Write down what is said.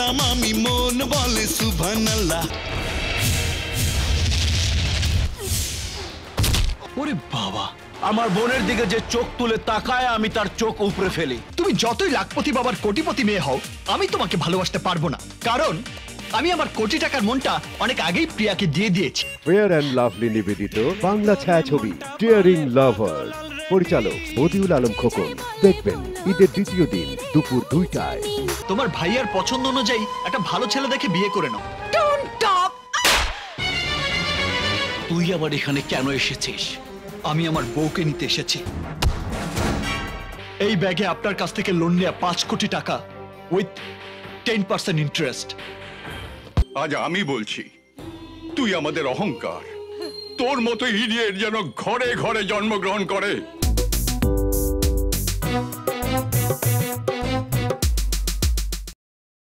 নাম আমি মন বলে সুবহানাল্লাহ। ওরে বাবা, আমার বোনের দিকে যে চোখ তুলে তাকায় আমি তার চোখ উপড়ে ফেলি। তুমি যতই লাখপতি বাবার কোটিপতি মেয়ে হও, আমি তোমাকে ভালোবাসতে পারবো না, কারণ আমি আমার কোটি টাকার মনটা অনেক আগেই প্রিয়াকে দিয়ে দিয়েছি। ফেয়ার অ্যান্ড লাভলি নিবেদিত বাংলা ছায়াছবি ডিয়ারিং লাভার্স, পরিচালক বদিউল আলম খোকন। দেখবেন ঈদের দ্বিতীয় দিন দুপুর 2টায়। তোমার ভাইয়ার পছন্দ অনুযায়ী একটা ভালো ছেলে দেখে বিয়ে করে নাও। তুই আবার এখানে কেন এসেছিস? আমি আমার বউকে নিতে এসেছি। এই ব্যাগে আপনার কাছ থেকে লোন নেওয়া 5 কোটি টাকা উইথ 10% ইন্টারেস্ট। আজ আমি বলছি, তুই আমাদের অহংকার। তোর মতো ইডিয়েট যেন ঘরে ঘরে জন্মগ্রহণ করে।